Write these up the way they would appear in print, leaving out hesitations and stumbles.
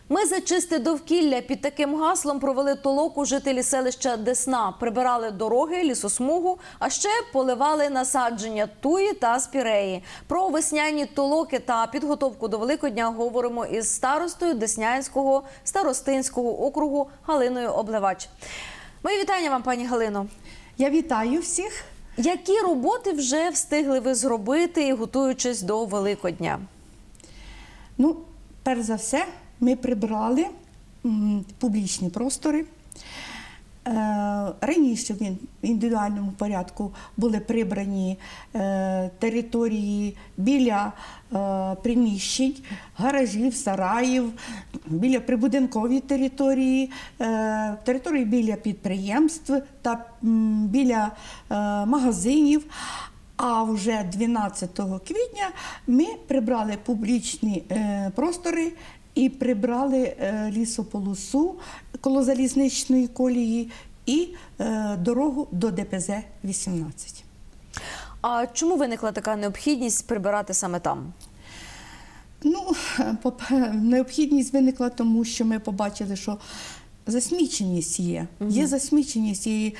Ми за чисте довкілля. Під таким гаслом провели толоку жителі селища Десна. Прибирали дороги, лісосмугу, а ще поливали насадження туї та спіреї. Про весняні толоки та підготовку до Великодня говоримо із старостою Деснянського старостинського округу Галиною Обливач. Мої вітання вам, пані Галино. Я вітаю всіх. Які роботи вже встигли ви зробити, готуючись до Великодня? Ну, перш за все, ми прибрали публічні простори. Раніше в індивідуальному порядку були прибрані території біля приміщень, гаражів, сараїв, біля прибудинкової території, території біля підприємств та біля магазинів. А вже 12 квітня ми прибрали публічні простори і прибрали лісополосу коло залізничної колії і дорогу до ДПЗ-18. А чому виникла така необхідність прибирати саме там? Ну, необхідність виникла тому, що ми побачили, що засміченість є. Є засміченість і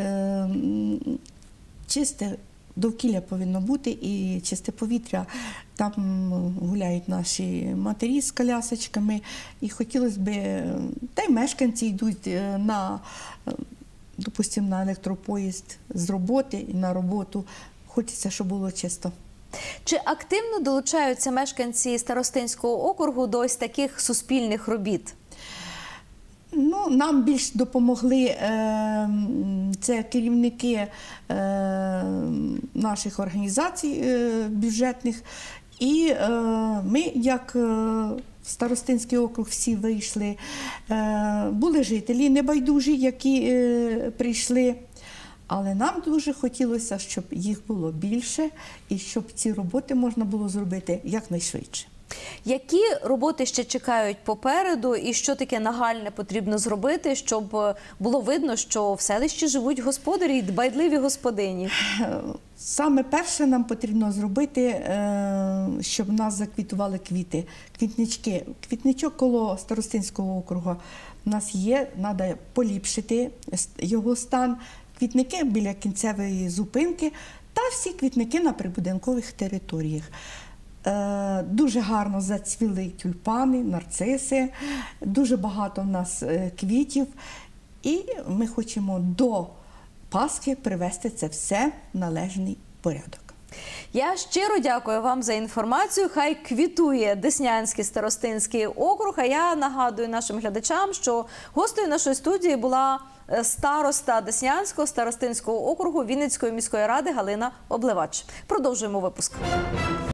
чисте довкілля повинно бути і чисте повітря. Там гуляють наші матері з колясочками. І хотілося б, та й мешканці йдуть допустимо, на електропоїзд з роботи на роботу. Хочеться, щоб було чисто. Чи активно долучаються мешканці Старостинського округу до ось таких суспільних робіт? Ну, нам більш допомогли це керівники наших організацій бюджетних. І ми, як Старостинський округ, всі вийшли. Були жителі небайдужі, які прийшли. Але нам дуже хотілося, щоб їх було більше і щоб ці роботи можна було зробити якнайшвидше. Які роботи ще чекають попереду і що таке нагальне потрібно зробити, щоб було видно, що в селищі живуть господарі і дбайливі господині? Саме перше нам потрібно зробити, щоб в нас заквітували квіти, квітнички. Квітничок коло Старостинського округу у нас є, треба поліпшити його стан. Квітники біля кінцевої зупинки та всі квітники на прибудинкових територіях. Дуже гарно зацвіли тюльпани, нарциси, дуже багато в нас квітів. І ми хочемо до Пасхи привести це все в належний порядок. Я щиро дякую вам за інформацію. Хай квітує Деснянський старостинський округ. А я нагадую нашим глядачам, що гостею нашої студії була староста Деснянського старостинського округу Вінницької міської ради Галина Обливач. Продовжуємо випуск.